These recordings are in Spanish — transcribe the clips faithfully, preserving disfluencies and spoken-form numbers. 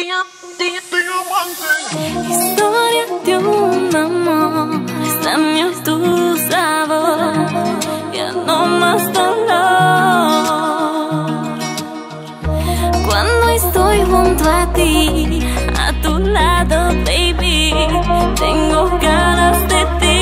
Historia de un amor, extraño tu sabor, ya no más dolor. Cuando estoy junto a ti, a tu lado, baby, tengo ganas de ti.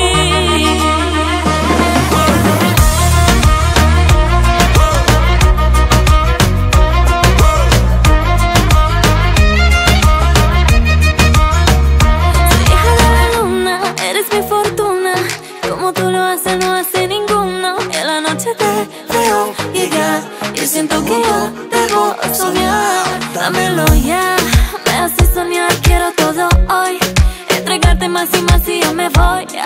Tú lo haces, no hace ninguno. En la noche te veo llegar y siento que yo debo soñar. Dámelo ya, me hace soñar, quiero todo hoy. Entregarte más y más y yo me voy.